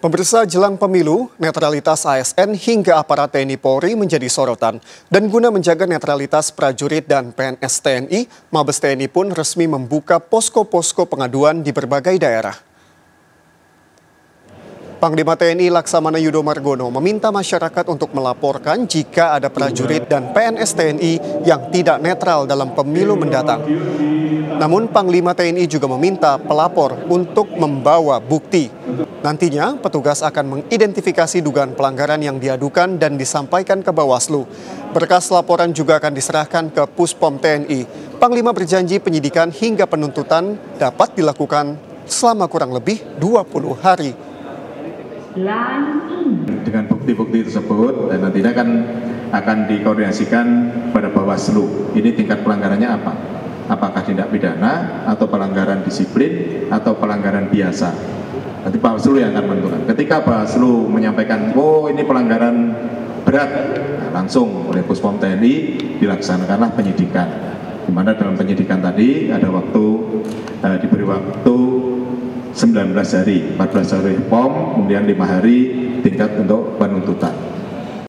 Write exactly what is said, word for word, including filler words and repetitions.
Pemirsa, jelang pemilu, netralitas A S N hingga aparat T N I Polri menjadi sorotan. Dan guna menjaga netralitas prajurit dan P N S T N I, Mabes T N I pun resmi membuka posko-posko pengaduan di berbagai daerah. Panglima T N I Laksamana Yudo Margono meminta masyarakat untuk melaporkan jika ada prajurit dan P N S T N I yang tidak netral dalam pemilu mendatang. Namun Panglima T N I juga meminta pelapor untuk membawa bukti. Nantinya petugas akan mengidentifikasi dugaan pelanggaran yang diadukan dan disampaikan ke Bawaslu. Berkas laporan juga akan diserahkan ke Puspom T N I. Panglima berjanji penyidikan hingga penuntutan dapat dilakukan selama kurang lebih dua puluh hari. Dengan bukti-bukti tersebut dan nantinya kan akan dikoordinasikan pada Bawaslu. Ini tingkat pelanggarannya apa? Apakah tindak pidana atau pelanggaran disiplin atau pelanggaran biasa? Nanti Bawaslu yang akan menentukan. Ketika Bawaslu menyampaikan, oh ini pelanggaran berat, nah, langsung oleh Puspom T N I dilaksanakanlah penyidikan. Di mana dalam penyidikan tadi ada waktu eh, diberi waktu sembilan belas hari, empat belas hari P O M, kemudian lima hari tingkat untuk penuntutan.